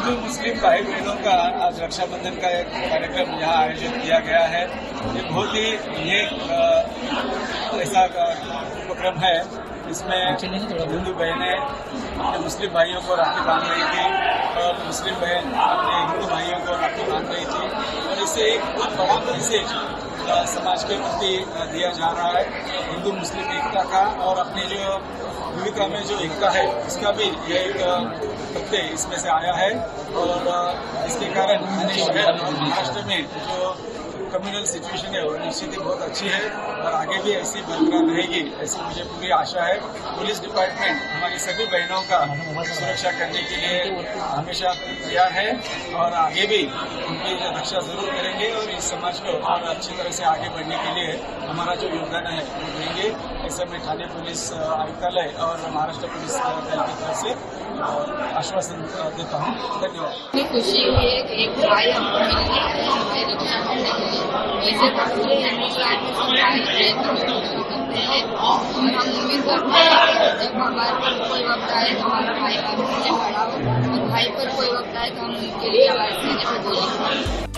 हिंदू मुस्लिम भाई बहनों का आज रक्षाबंधन का एक कार्यक्रम यहाँ आयोजित किया गया है। ये बहुत ही ऐसा उपक्रम है। इसमें हिंदू बहनें अपने मुस्लिम भाइयों को राखी बांध रही थी और मुस्लिम बहन अपने हिंदू भाइयों को राखी बांध रही थी और इससे एक बहुत बड़ा मैसेज समाज के प्रति दिया जा रहा है, हिंदू मुस्लिम एकता का और अपनी जो विविधता में जो एकता है इसका भी ये एक प्रत्यय इसमें से आया है। और इसके कारण महाराष्ट्र में जो कम्युनल सिचुएशन है वो निश्चित ही बहुत अच्छी है और आगे भी ऐसी बरकरार रहेगी, ऐसी मुझे पूरी आशा है। पुलिस डिपार्टमेंट हमारी सभी बहनों का सुरक्षा करने के लिए हमेशा तैयार है और आगे भी उनकी रक्षा जरूर करेंगे और इस समाज को और अच्छी तरह से आगे बढ़ने के लिए हमारा जो योगदान है वो देंगे। ऐसे में थाने पुलिस आयुक्तालय और महाराष्ट्र पुलिस दल की तरफ से आश्वासन देता हूँ। धन्यवाद। खुशी हुई है कि एक भाई हमको मिल गया है हमारी रक्षा करने के लिए। वैसे तो पूरे हिंदुस्तान में सब भाई बहन की रक्षा करते हैं और हम उम्मीद करते हैं कि जब हमारे पर कोई वक्त आए तो हमारा भाई हमसे खड़ा हो और भाई पर कोई वक्त आए तो हम उनके लिए हमारे सीने पर गोली मारें।